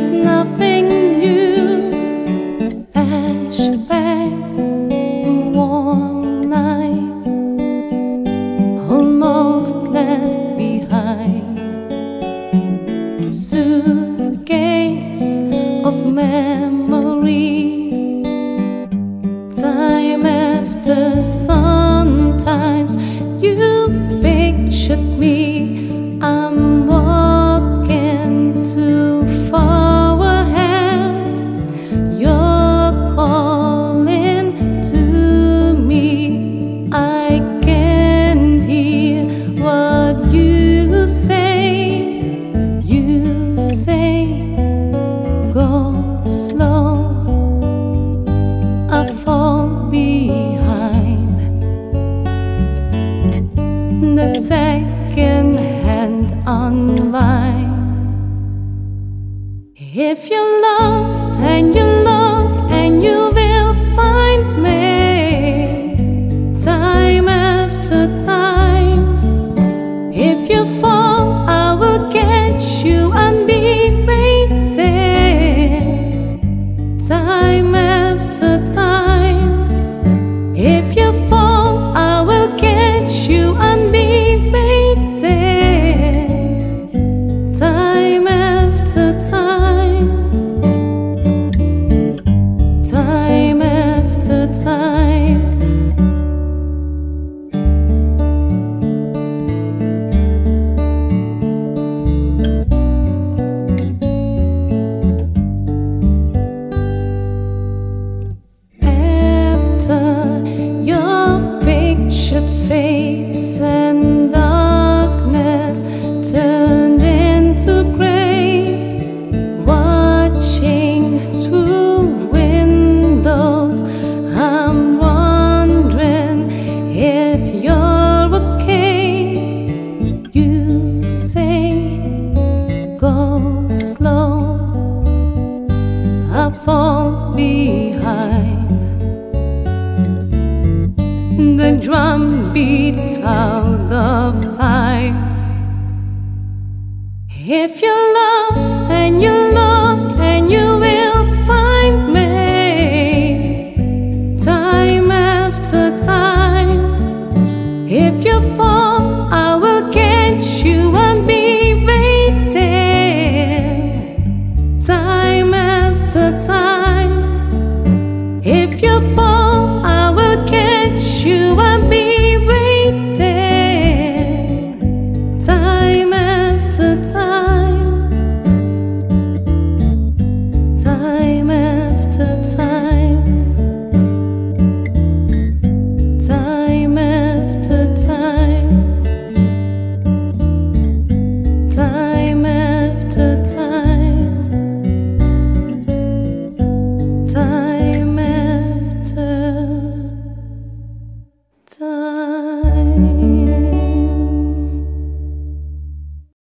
is nothing new. Flashback, warm night, almost left behind. Suitcase of memory. Time after sometimes you pictured me. I'm walking too far ahead. You're calling to me. I can't hear what you say. You say, go slow. I fall behind. The second hand online. If you're lost and you look, and you will find me time after time. If you fall, I will catch you and be waiting time after time. If you fall, I will catch you and be waiting time after time. Time after time. Fates and darkness turned into gray. Watching through windows, I'm wondering if you're okay. You say, go slow. I fall behind. The drum beats out of time. If you're lost